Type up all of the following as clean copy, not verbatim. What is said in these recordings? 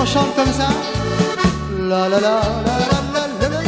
on chante comme ça. La la la la la la la.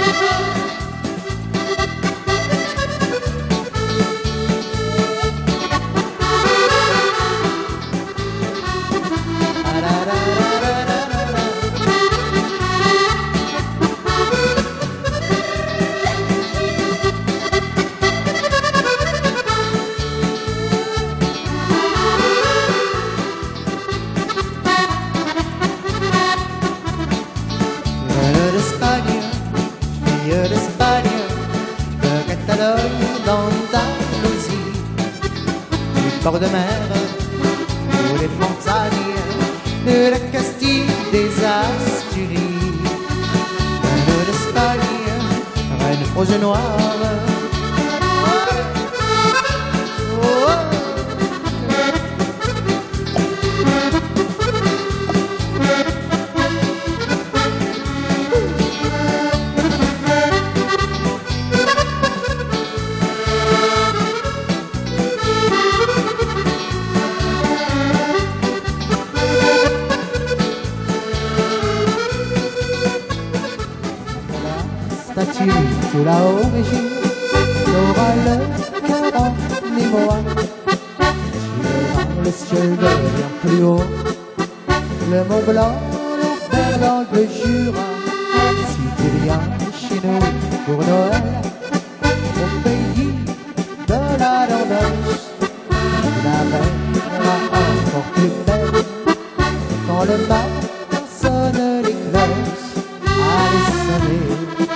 d'Espagne, de Catalogne d'Andalousie, du bord de mer ou des montagnes, de la Castille, des Asturies, reine d'Espagne, reine aux yeux noirs. Statue sous la origine, t'auras le cœur en émoi. Tu verras le ciel bien plus haut, le Mont Blanc, l'Auvergne dans le Jura. Si tu viens chez nous pour Noël, au pays de la Dordogne, la reine sera encore plus belle quand le matin sonne les cloches. Allez sonner.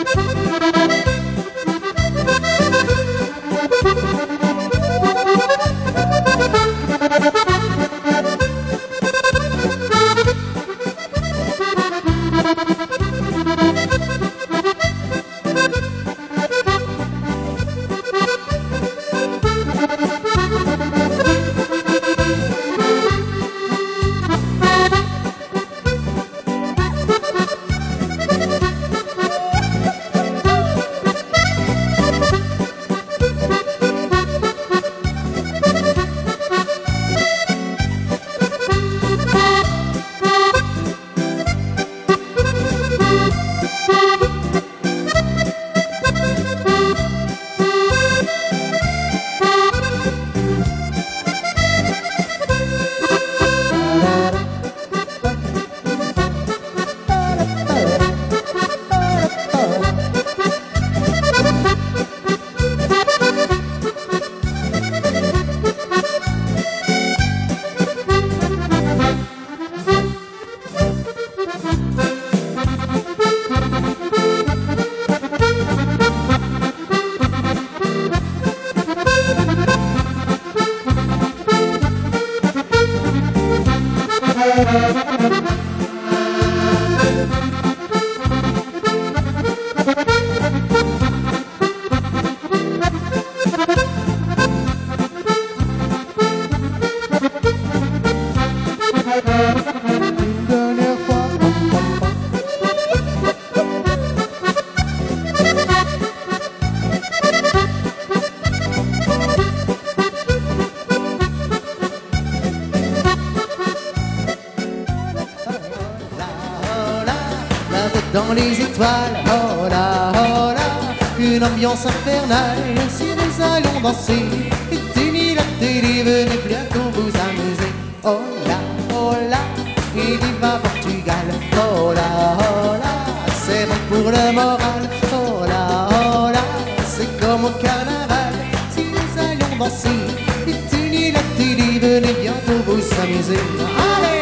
Dans les étoiles, oh là, une ambiance infernale. Si nous allons danser, éteignez la télé, venez bientôt vous amuser. Oh là, et viva Portugal. Oh là, c'est bon pour le moral. Oh là, c'est comme au carnaval. Si nous allons danser, éteignez la télé, venez bientôt vous amuser. Allez!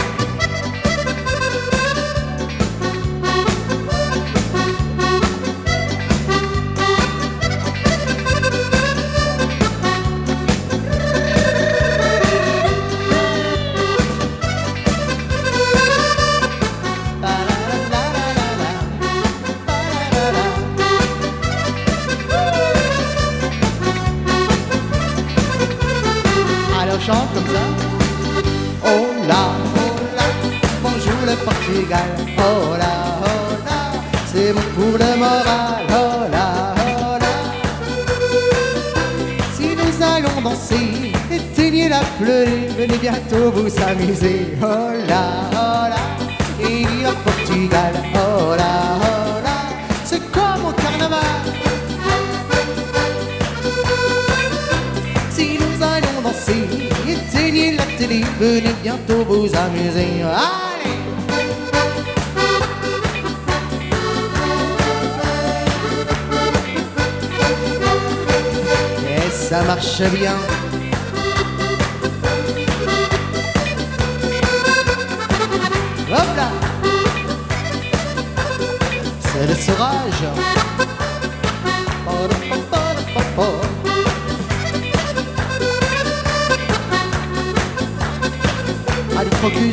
Chante comme ça. Oh là, bonjour le Portugal. Oh là, c'est bon pour le moral. Oh là, si nous allons danser, éteignez la pluie, venez bientôt vous amuser. Oh là, venez bientôt vous amuser. Allez! Et ça marche bien. Hop là! C'est le saurage. Allez, Crocus.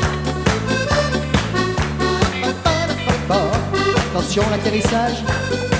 Attention, l'atterrissage.